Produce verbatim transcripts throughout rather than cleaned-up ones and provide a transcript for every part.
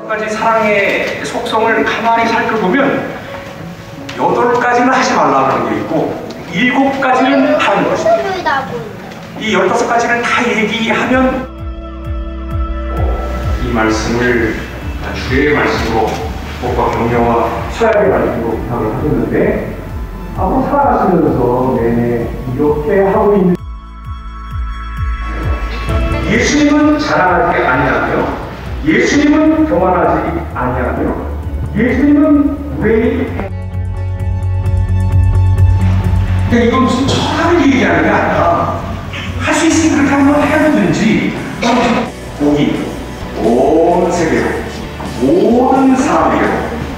가지 사랑의 속성을 가만히 살펴보면 여덟 가지는 하지 말라는 게 있고 일곱 가지는 하는 것입니다. 이 열다섯 가지를 다 얘기하면 이 말씀을 주의 말씀으로 복과 격려와 수양의 말씀으로 부탁을 하셨는데 앞으로 살아가시면서 내내 이렇게 하고 있는 예수님은 자랑하지 아니하며 예수님은 교만하지 아니하며 예수님은 무례히 그러니까 이건 무슨 철학을 얘기하는 게 아니라 할 수 있으면 그렇게 한번 해보든지 복이 온 세계로 모든 사람에게로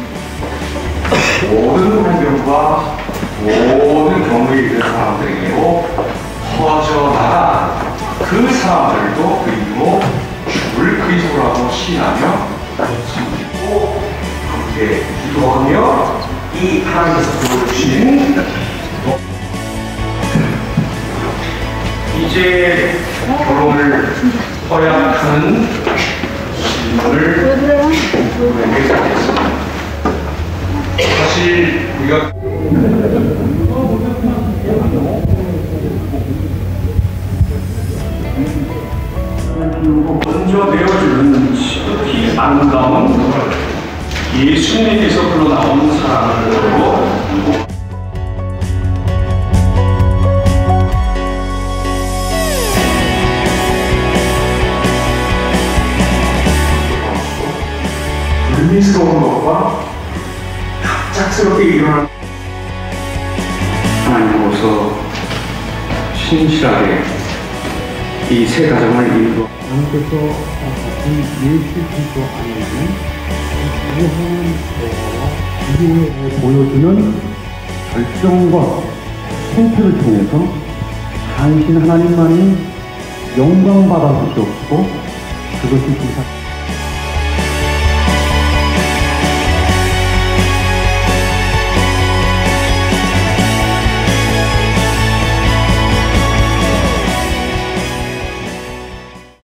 모든 환경과 모든 경우에 있는 사람들에게로 퍼져나가 그 사람들도 그 이유로 주를 그리스도라고 시인하며 섬기고 함께 기도하며 이 하나님께서 보여주신 이제 결혼을 허약하는 질문을 우리에게 드리겠습니다. 사실 우리가 먼저 내어주는 지극히 아름다운 예수님께서 흘러나온 사랑으로 불미스러운 것과 갑작스럽게 일어난 하나님으로서 신실하게 이 세 가정을 이루어 하나님께서 예수 그리스도 안에는 무한 대화와 지혜에 보여주는 결정과 선택을 통해서 당신 하나님만이 영광받아 주시옵고 그것이 기사